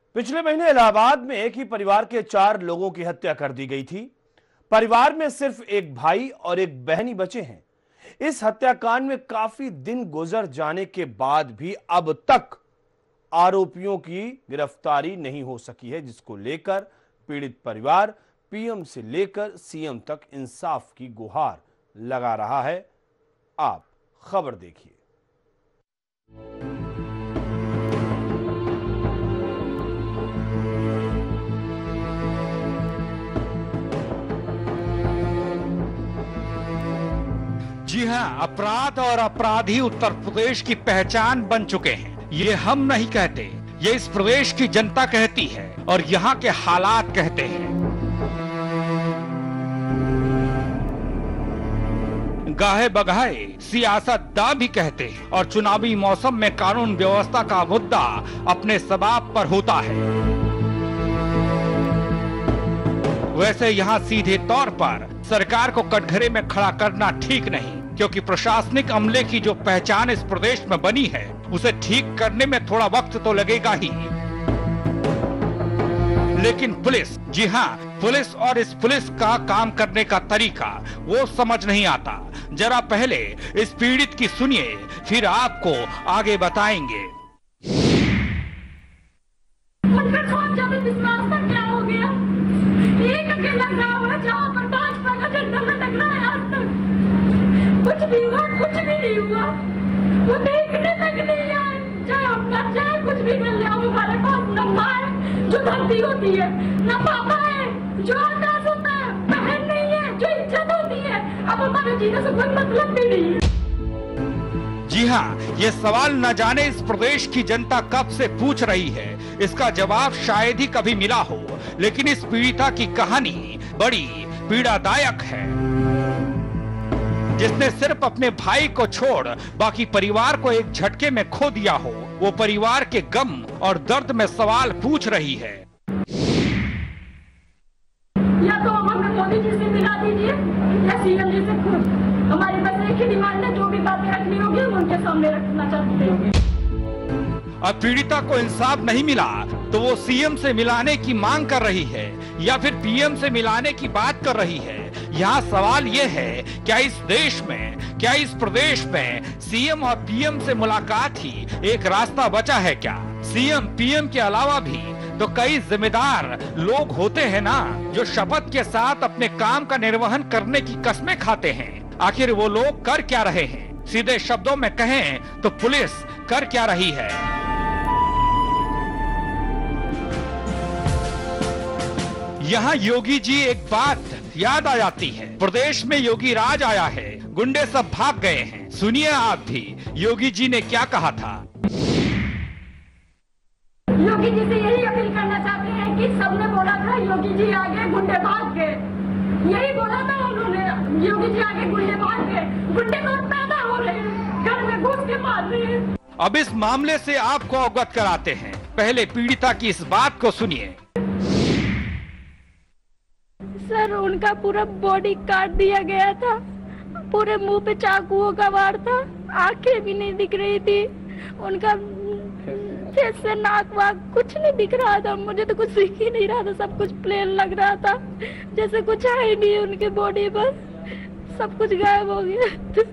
पिछले महीने इलाहाबाद में एक ही परिवार के 4 लोगों की हत्या कर दी गई थी। परिवार में सिर्फ एक भाई और एक बहन ही बचे हैं। इस हत्याकांड में काफी दिन गुजर जाने के बाद भी अब तक आरोपियों की गिरफ्तारी नहीं हो सकी है, जिसको लेकर पीड़ित परिवार पीएम से लेकर सीएम तक इंसाफ की गुहार लगा रहा है। आप खबर देखिए। जी हां, अपराध और अपराधी उत्तर प्रदेश की पहचान बन चुके हैं। ये हम नहीं कहते, ये इस प्रदेश की जनता कहती है और यहाँ के हालात कहते हैं। गाहे बगाहे सियासतदां भी कहते हैं और चुनावी मौसम में कानून व्यवस्था का मुद्दा अपने सबाब पर होता है। वैसे यहाँ सीधे तौर पर सरकार को कटघरे में खड़ा करना ठीक नहीं, क्योंकि प्रशासनिक अमले की जो पहचान इस प्रदेश में बनी है उसे ठीक करने में थोड़ा वक्त तो लगेगा ही। लेकिन पुलिस, जी हाँ, पुलिस और इस पुलिस का काम करने का तरीका वो समझ नहीं आता। जरा पहले इस पीड़ित की सुनिए, फिर आपको आगे बताएंगे। क्या हो गया? एक अकेला गाँव है जहाँ पर 5 का झंडा लटक रहा है। आज तक कुछ भी हुआ, कुछ भी नहीं हुआ। वो देखने तक नहीं आए। चाहे अपना चाहे कुछ भी मिल जाए, हमारे पास न माँ है जो धरती होती है, न पापा है जो आकाश होता है, बहन नहीं है जो इज्जत होती है। अब हमारे जीने से कोई मतलब भी नहीं है। जी हाँ, ये सवाल न जाने इस प्रदेश की जनता कब से पूछ रही है। इसका जवाब शायद ही कभी मिला हो, लेकिन इस पीड़िता की कहानी बड़ी पीड़ादायक है, जिसने सिर्फ अपने भाई को छोड़ बाकी परिवार को एक झटके में खो दिया हो। वो परिवार के गम और दर्द में सवाल पूछ रही है। या तो हमें मोदी जी से मिला दीजिए या सीएम जी से खुद। हमारी बस एक ही डिमांड है, जो भी बातें रखनी होगी उनके सामने रखना चाहते हैं। अब पीड़िता को इंसाफ नहीं मिला तो वो सीएम से मिलाने की मांग कर रही है या फिर पीएम से मिलाने की बात कर रही है। यहाँ सवाल ये है, क्या इस देश में, क्या इस प्रदेश में सीएम और पीएम से मुलाकात ही एक रास्ता बचा है क्या? सीएम पीएम के अलावा भी तो कई जिम्मेदार लोग होते हैं ना, जो शपथ के साथ अपने काम का निर्वहन करने की कस्में खाते हैं। आखिर वो लोग कर क्या रहे हैं? सीधे शब्दों में कहें तो पुलिस कर क्या रही है? यहाँ योगी जी एक बात याद आ जाती है। प्रदेश में योगी राज आया है, गुंडे सब भाग गए हैं। सुनिए आप भी योगी जी ने क्या कहा था। योगी जी से यही अपील करना चाहते हैं कि सबने बोला था योगी जी आगे गुंडे भाग गए, यही बोला था उन्होंने। योगी जी आगे गुंडे भाग गए, गुंडे तो पैदा हो रहे हैं, घर में घुस के मार रहे हैं। अब इस मामले से आपको अवगत कराते हैं। पहले पीड़िता की इस बात को सुनिए। सर, उनका पूरा बॉडी काट दिया गया था, पूरे मुंह पे चाकुओं का वार था, आंखें भी नहीं दिख रही थी, उनका फेस से नाक वाक कुछ नहीं दिख रहा था। मुझे तो कुछ दिख ही नहीं रहा था, सब कुछ प्लेन लग रहा था, जैसे कुछ है ही नहीं उनके बॉडी पर, सब कुछ गायब हो गया।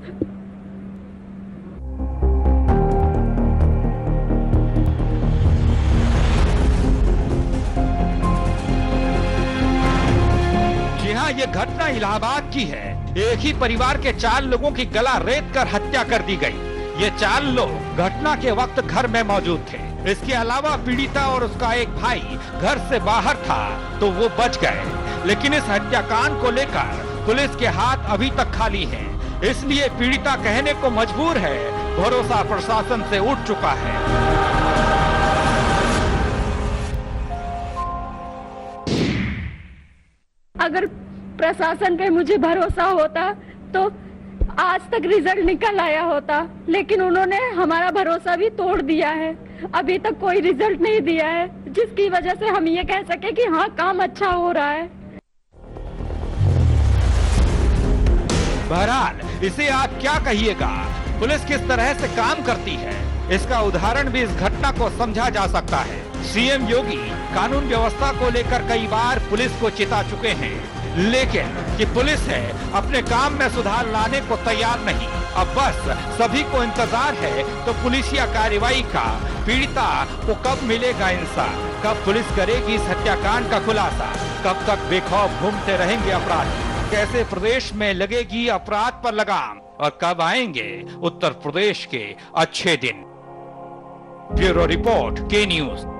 ये घटना इलाहाबाद की है। एक ही परिवार के 4 लोगों की गला रेत कर हत्या कर दी गई। ये 4 लोग घटना के वक्त घर में मौजूद थे। इसके अलावा पीड़िता और उसका एक भाई घर से बाहर था तो वो बच गए। लेकिन इस हत्याकांड को लेकर पुलिस के हाथ अभी तक खाली हैं। इसलिए पीड़िता कहने को मजबूर है, भरोसा प्रशासन से उठ चुका है। अगर प्रशासन पे मुझे भरोसा होता तो आज तक रिजल्ट निकल आया होता, लेकिन उन्होंने हमारा भरोसा भी तोड़ दिया है। अभी तक कोई रिजल्ट नहीं दिया है, जिसकी वजह से हम ये कह सके कि हाँ, काम अच्छा हो रहा है। बहरहाल इसे आप क्या कहिएगा, पुलिस किस तरह से काम करती है, इसका उदाहरण भी इस घटना को समझा जा सकता है। सीएम योगी कानून व्यवस्था को लेकर कई बार पुलिस को चिता चुके हैं, लेकिन कि पुलिस है अपने काम में सुधार लाने को तैयार नहीं। अब बस सभी को इंतजार है तो पुलिसिया कार्रवाई का, पीड़िता को कब मिलेगा इंसाफ, कब पुलिस करेगी इस हत्याकांड का खुलासा, कब तक बेखौफ घूमते रहेंगे अपराधी, कैसे प्रदेश में लगेगी अपराध पर लगाम और कब आएंगे उत्तर प्रदेश के अच्छे दिन। Bureau report, K news.